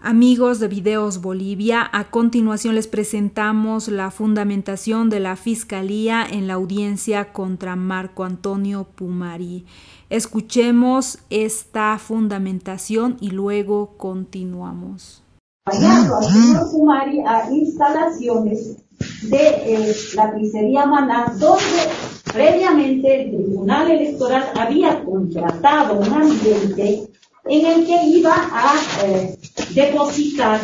Amigos de Videos Bolivia, a continuación les presentamos la fundamentación de la Fiscalía en la audiencia contra Marco Antonio Pumari. Escuchemos esta fundamentación y luego continuamos. Al señor Pumari a instalaciones de la pizzería Maná, donde previamente el Tribunal Electoral había contratado un ambiente en el que iba a depositar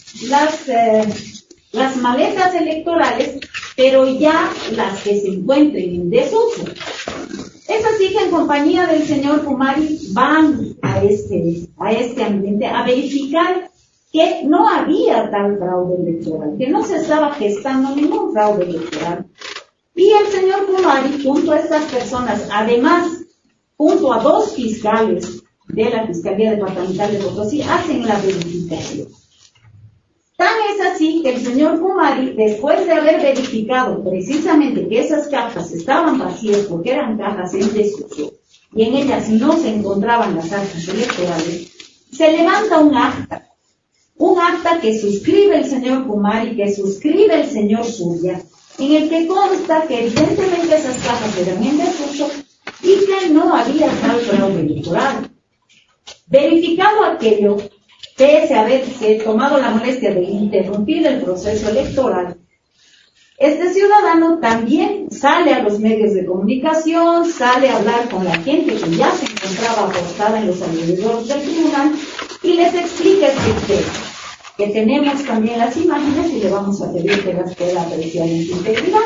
las maletas electorales, pero ya las que se encuentren en desuso. Es así que en compañía del señor Pumari van a este ambiente a verificar que no había tal fraude electoral, que no se estaba gestando ningún fraude electoral. Y el señor Pumari, junto a estas personas, además, junto a dos fiscales de la Fiscalía Departamental de Potosí, hacen la verificación. Tan es así que el señor Pumari, después de haber verificado precisamente que esas cajas estaban vacías porque eran cajas en desuso y en ellas no se encontraban las actas electorales, se levanta un acta que suscribe el señor Pumari, que suscribe el señor Zulia, en el que consta que evidentemente esas cajas eran en desuso y que no había tal fraude electoral. Verificado aquello, pese a haberse tomado la molestia de interrumpir el proceso electoral, este ciudadano también sale a los medios de comunicación, sale a hablar con la gente que ya se encontraba apostada en los alrededores del tribunal y les explica que tenemos también las imágenes y le vamos a pedir que las pueda apreciar en su integridad.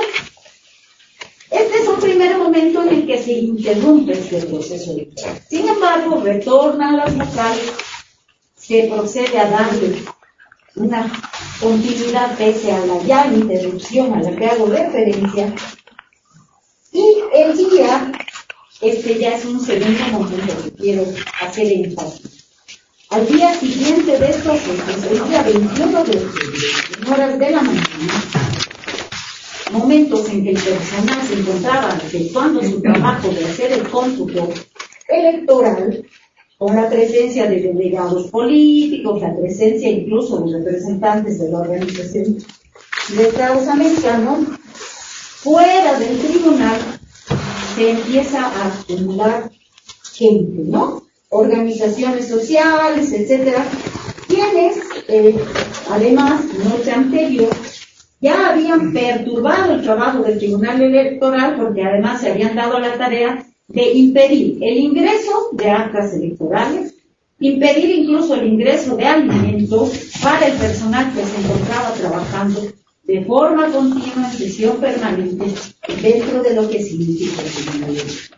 Este es un primer momento en el que se interrumpe este proceso electoral. Sin embargo, retornan las vocales, se procede a darle una continuidad pese a la ya interrupción a la que hago referencia. Y el día, este ya es un segundo momento que quiero hacer énfasis. Al día siguiente de estos hechos, el día 21 de octubre, en horas de la mañana, momentos en que el personal se encontraba efectuando su trabajo de hacer el cómputo electoral, con la presencia de delegados políticos, la presencia incluso de representantes de la organización de Estados Americanos, fuera del tribunal se empieza a acumular gente, ¿no? Organizaciones sociales, etcétera, quienes, además, noche anterior, ya habían perturbado el trabajo del Tribunal Electoral porque además se habían dado la tarea de impedir el ingreso de actas electorales, impedir incluso el ingreso de alimentos para el personal que se encontraba trabajando de forma continua en sesión permanente dentro de lo que significa el Tribunal Electoral.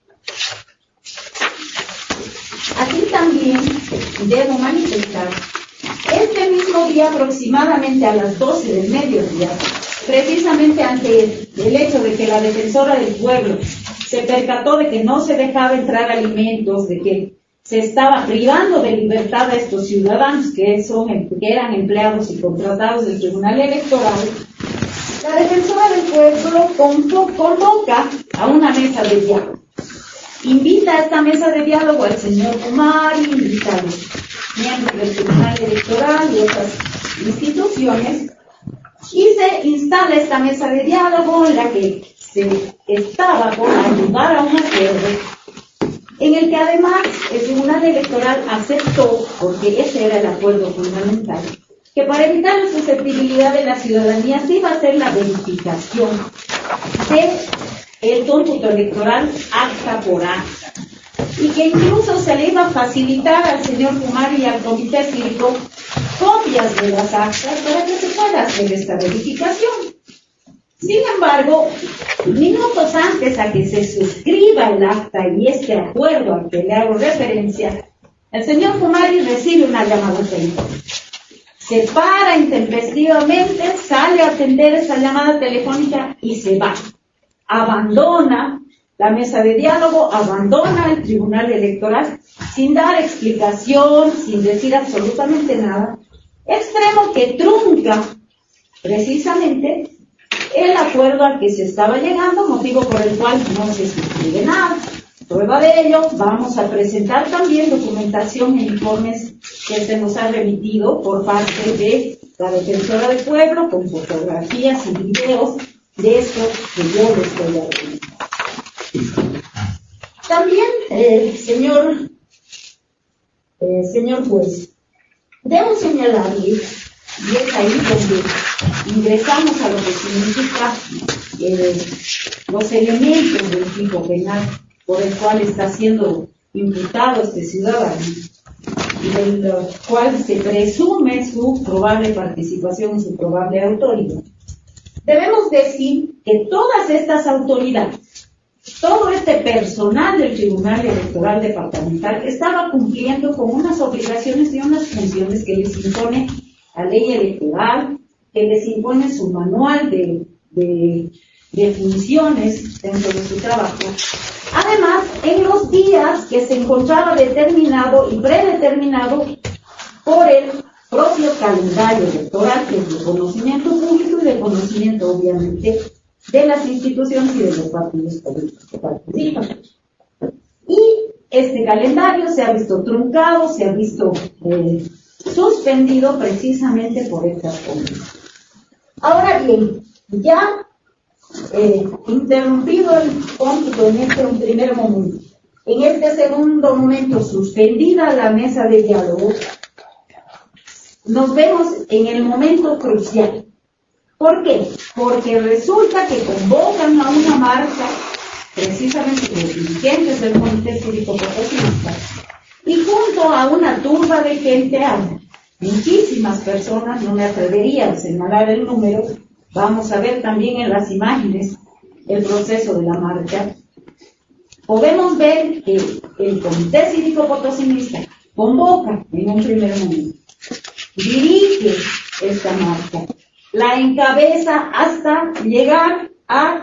Aquí también debo manifestar, este mismo día, aproximadamente a las 12 del mediodía, precisamente ante el hecho de que la defensora del pueblo se percató de que no se dejaba entrar alimentos, de que se estaba privando de libertad a estos ciudadanos que eran empleados y contratados del Tribunal Electoral, la defensora del pueblo convoca a una mesa de diálogo. Invita a esta mesa de diálogo al señor Pumari, invita a los miembros del Tribunal Electoral y otras instituciones, y se instala esta mesa de diálogo en la que se estaba por ayudar a un acuerdo, en el que además el Tribunal Electoral aceptó, porque ese era el acuerdo fundamental, que para evitar la susceptibilidad de la ciudadanía se iba a hacer la verificación del cómputo electoral acta por acta, y que incluso se le iba a facilitar al señor Pumari y al comité cívico copias de las actas para que se pueda hacer esta verificación. Sin embargo, minutos antes a que se suscriba el acta y este acuerdo al que le hago referencia, el señor Pumari recibe una llamada telefónica. Se para intempestivamente, sale a atender esa llamada telefónica y se va. Abandona la mesa de diálogo, abandona el Tribunal Electoral sin dar explicación, sin decir absolutamente nada, extremo que trunca precisamente el acuerdo al que se estaba llegando, motivo por el cual no se suscribe nada. Prueba de ello, vamos a presentar también documentación e informes que se nos ha remitido por parte de la Defensora del Pueblo, con fotografías y videos de esto que yo les voy a comentar. También, señor juez, debo señalarle, y es ahí donde ingresamos a lo que significa los elementos del tipo penal por el cual está siendo imputado este ciudadano, y del cual se presume su probable participación y su probable autoridad. Debemos decir que todas estas autoridades, todo este personal del Tribunal Electoral Departamental estaba cumpliendo con unas obligaciones y unas funciones que les impone la ley electoral, que les impone su manual de funciones dentro de su trabajo. Además, en los días que se encontraba determinado y predeterminado por el propio calendario electoral, que es de conocimiento público y de conocimiento, obviamente, de las instituciones y de los partidos políticos que participan. Y este calendario se ha visto truncado, se ha visto suspendido precisamente por estas condiciones. Ahora bien, ya interrumpido el cómputo en este primer momento, en este segundo momento suspendida la mesa de diálogo, nos vemos en el momento crucial. ¿Por qué? Porque resulta que convocan a una marcha, precisamente los dirigentes del Comité Cívico Potosinista, y junto a una turba de gente, a muchísimas personas, no me atrevería a señalar el número, vamos a ver también en las imágenes el proceso de la marcha, podemos ver que el Comité Cívico Potosinista convoca en un primer momento, dirige esta marcha, la encabeza hasta llegar a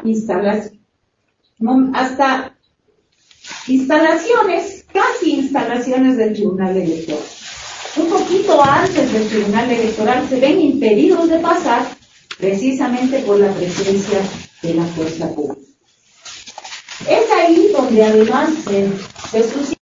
instalaciones, casi instalaciones del Tribunal Electoral. Un poquito antes del Tribunal Electoral se ven impedidos de pasar precisamente por la presencia de la fuerza pública. Es ahí donde además se suscita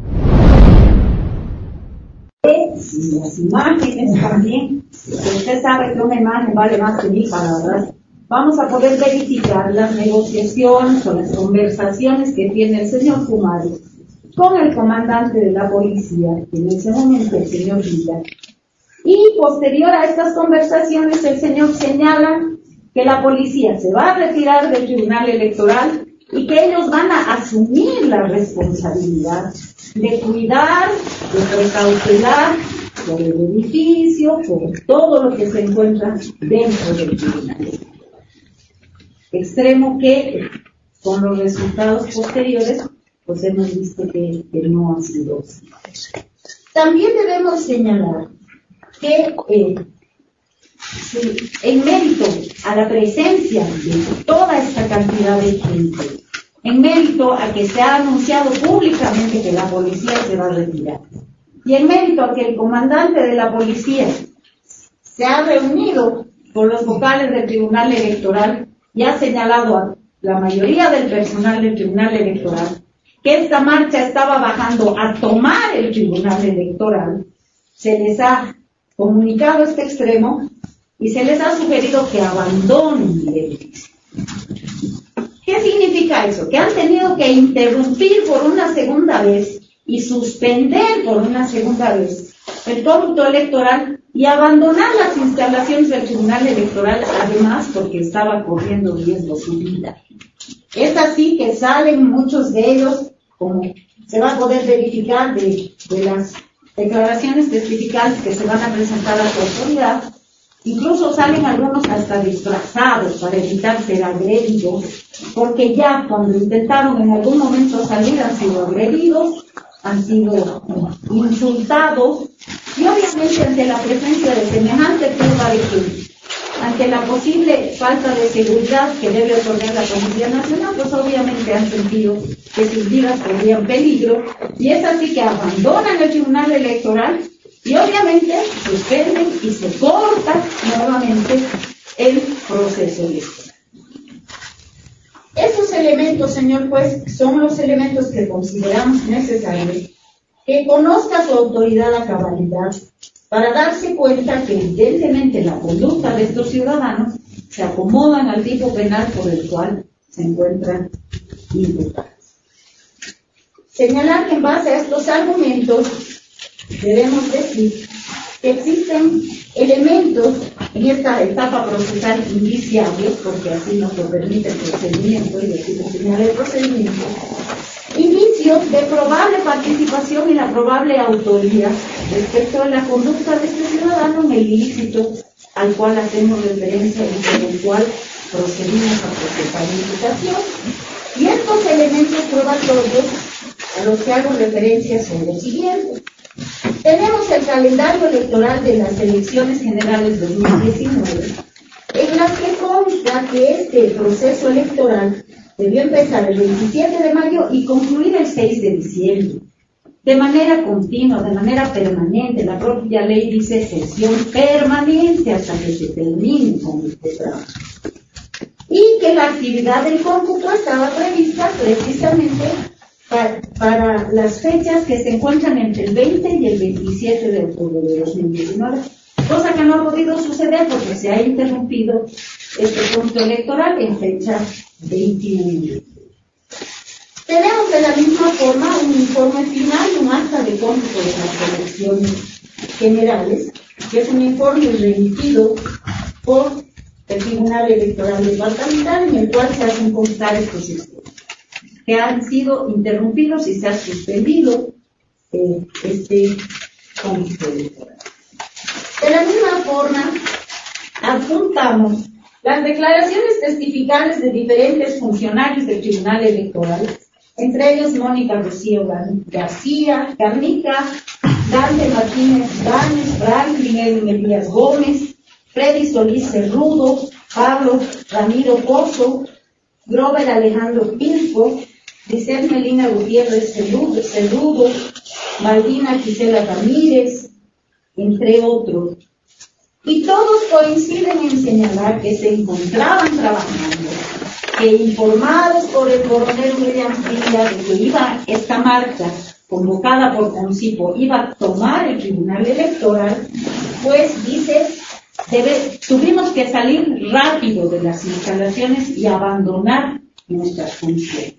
las imágenes también. Usted sabe que una imagen vale más que 1000 palabras. Vamos a poder verificar las negociaciones o las conversaciones que tiene el señor Pumari con el comandante de la policía, en ese momento el señor Villa. Y posterior a estas conversaciones, el señor señala que la policía se va a retirar del Tribunal Electoral y que ellos van a asumir la responsabilidad de cuidar, de precautelar por el edificio, por todo lo que se encuentra dentro del tribunal. Extremo que, con los resultados posteriores, pues hemos visto que no ha sido así. También debemos señalar que en mérito a la presencia de toda esta cantidad de gente, en mérito a que se ha anunciado públicamente que la policía se va a retirar, y en mérito a que el comandante de la policía se ha reunido con los vocales del Tribunal Electoral y ha señalado a la mayoría del personal del Tribunal Electoral que esta marcha estaba bajando a tomar el Tribunal Electoral, se les ha comunicado este extremo y se les ha sugerido que abandonen el edificio. ¿Qué significa eso? Que han tenido que interrumpir por una segunda vez y suspender por una segunda vez el cómputo electoral y abandonar las instalaciones del Tribunal Electoral, además porque estaba corriendo riesgo su vida. Es así que salen muchos de ellos, como se va a poder verificar de las declaraciones testificales que se van a presentar a su autoridad. Incluso salen algunos hasta disfrazados para evitar ser agredidos, porque ya cuando intentaron en algún momento salir han sido agredidos, han sido insultados, y obviamente ante la presencia de semejante turba de gente, ante la posible falta de seguridad que debe otorgar la Policía Nacional, pues obviamente han sentido que sus vidas corrían peligro, y es así que abandonan el Tribunal Electoral y obviamente suspenden y se corta nuevamente el proceso electoral. Estos elementos, señor juez, son los elementos que consideramos necesarios que conozca su autoridad a cabalidad para darse cuenta que evidentemente la conducta de estos ciudadanos se acomodan al tipo penal por el cual se encuentran imputados. Señalar que en base a estos argumentos debemos decir que existen elementos en esta etapa procesal indiciables, porque así nos lo permite el procedimiento y así lo señala el procedimiento, indicios de probable participación y la probable autoría respecto a la conducta de este ciudadano en el ilícito al cual hacemos referencia y con el cual procedimos a procesar la imputación. Y estos elementos probatorios a los que hago referencia son los siguientes. Tenemos el calendario electoral de las elecciones generales 2019, en las que consta que este proceso electoral debió empezar el 27 de mayo y concluir el 6 de diciembre. De manera continua, de manera permanente, la propia ley dice sesión permanente hasta que se termine con este trabajo. Y que la actividad del cómputo estaba prevista precisamente para las fechas que se encuentran entre el 20 y el 27 de octubre de 2019, cosa que no ha podido suceder porque se ha interrumpido este punto electoral en fecha 21. Tenemos de la misma forma un informe final y un acta de cómputo de las elecciones generales, que es un informe remitido por el Tribunal Electoral Departamental, en el cual se hacen constar estos sistemas que han sido interrumpidos y se ha suspendido este cómputo electoral. De la misma forma, adjuntamos las declaraciones testificales de diferentes funcionarios del Tribunal Electoral, entre ellos Mónica Rocío García, Garnica, Dante Martínez Gámez, Franklin Edwin Elías Gómez, Freddy Solís Cerrudo, Pablo Ramiro Pozo, Grover Alejandro Pilco, Giselle Melina Gutiérrez Cerrudo, Malvina Gisela Ramírez, entre otros. Y todos coinciden en señalar que se encontraban trabajando, que informados por el coronel William Villa de que iba esta marcha convocada por Concipo, iba a tomar el Tribunal Electoral, pues dice, tuvimos que salir rápido de las instalaciones y abandonar nuestras funciones.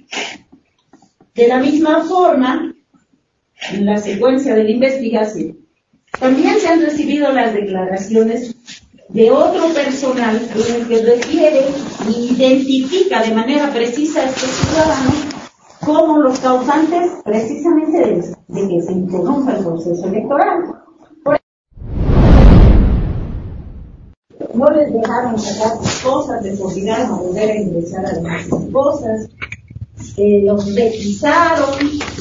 De la misma forma, en la secuencia de la investigación, también se han recibido las declaraciones de otro personal en el que refiere y identifica de manera precisa a estos ciudadanos como los causantes precisamente de que se interrumpa el proceso electoral. No les dejaron sacar sus cosas, les obligaron a volver a ingresar a las cosas, los requisaron,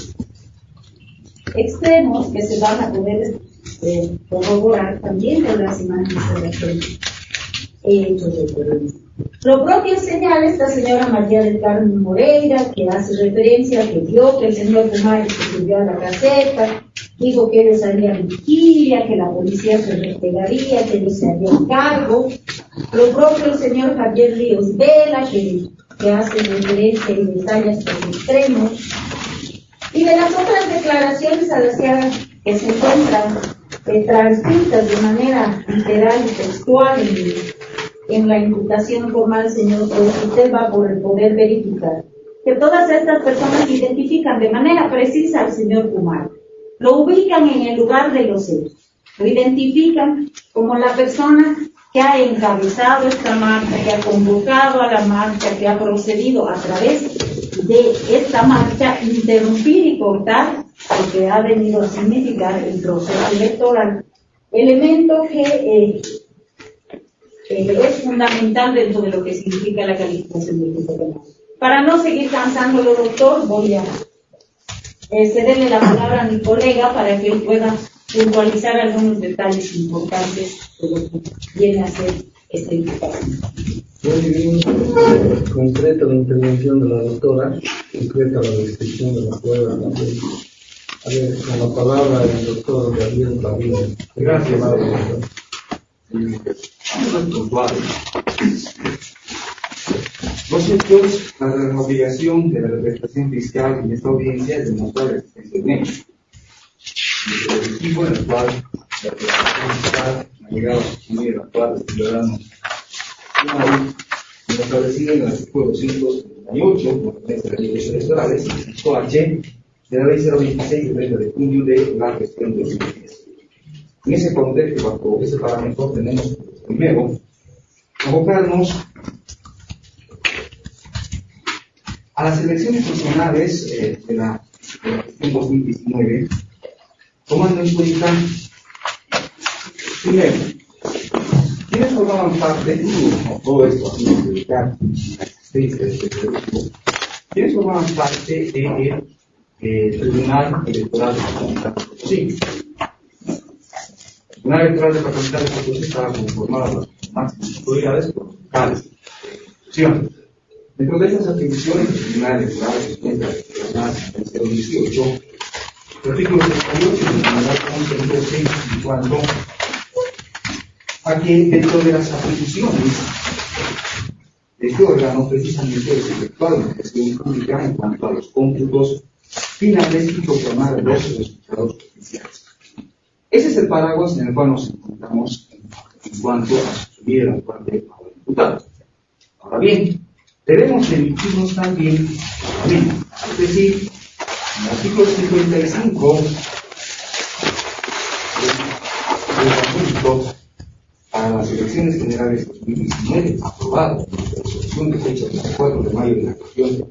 extremos que se van a poder corroborar también de las imágenes de los hechos de terrorismo. Lo propio señala esta señora María del Carmen Moreira, que hace referencia a que vio que el señor Pumari se subió a la caseta, dijo que ellos harían vigilia, que la policía se despegaría, que ellos se harían cargo. Lo propio el señor Javier Ríos Vela, que hace referencia y detalla estos extremos. Y de las otras declaraciones a las que se encuentran transcritas de manera literal y textual en la imputación formal, señor juez, usted va por el poder verificar que todas estas personas identifican de manera precisa al señor Pumari, lo ubican en el lugar de los hechos, lo identifican como la persona que ha encabezado esta marcha, que ha convocado a la marcha, que ha procedido a través de esta marcha interrumpir y cortar lo que ha venido a significar el proceso electoral, elemento que es fundamental dentro de lo que significa la calificación del tipo penal. Para no seguir cansándolo, doctor, voy a cederle la palabra a mi colega para que él pueda puntualizar algunos detalles importantes de lo que viene a ser esta imputación. Muy bien, concreta la intervención de la doctora, concreta la descripción de la prueba. A ver, con la palabra el doctor Gabriel Pavía. Gracias, doctor. Los hechos para la obligación de la representación fiscal en esta audiencia es demostrar la existencia de un hecho. objetivo en el cual la República ha llegado a asumir la actual de ciudadanos establecido en el artículo 238 de las leyes electorales, H, de la ley 026 de 30 de junio de la gestión 2010. En ese contexto, bajo ese parámetro, tenemos primero abocarnos a las elecciones nacionales de la gestión 2019, tomando en cuenta, primero, quienes formaban parte, todo esto a fin de evitar la existencia de este grupo, quienes formaban parte del Tribunal Electoral Departamental de Potosí. El Tribunal Electoral Departamental de Potosí estaba conformado por las máximas autoridades por los vocales de dentro de estas atribuciones, el Tribunal Electoral encuentra la sentencia 2018, el artículo 38 del Tribunal Constitucional en cuanto a que dentro de las atribuciones de este órgano precisamente es efectuar una gestión pública en cuanto a los cómputos finales y proclamar los resultados oficiales. Ese es el paraguas en el cual nos encontramos en cuanto a subir el actual de diputado. Ahora bien, debemos emitirnos también, es decir, en el artículo 55 del punto para las elecciones generales de 2019, aprobado por la resolución de fecha 24 de mayo de la gestión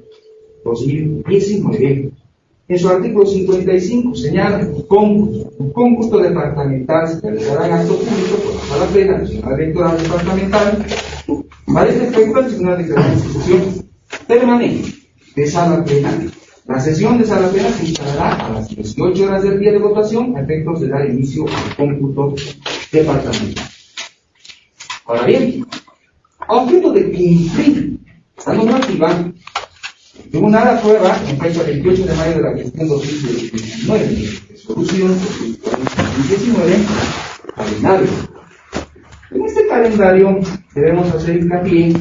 2019, en su artículo 55 señala un cómputo departamental se realizará en acto público por la Sala Plena Nacional Electoral Departamental. Para este efecto, el Tribunal declarará la institución permanente de Sala Plena. La sesión de Sala Plena se instalará a las 18 horas del día de votación a efectos de dar inicio al cómputo departamental. Ahora bien, a objeto de cumplir esta normativa, el Tribunal aprueba en fecha 28 de mayo de la gestión 2019, resolución 2019, calendario. En este calendario debemos hacer hincapié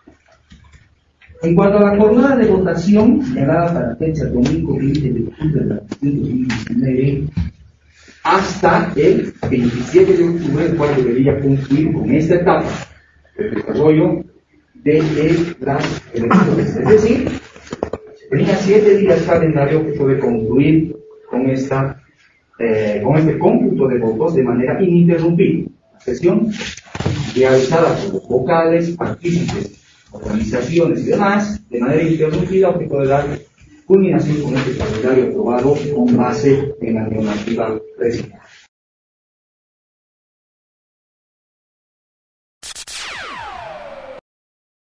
en cuanto a la jornada de votación generada para la fecha domingo 20 de octubre de la gestión 2019 hasta el 27 de octubre, el cual debería cumplir con esta etapa del desarrollo de las elecciones. Es decir, tenía 7 días calendario que puede concluir con este cómputo de votos de manera ininterrumpida. La sesión realizada por los vocales, partícipes, organizaciones y demás, de manera ininterrumpida, que puede dar culminación con este calendario aprobado con base en la normativa presente.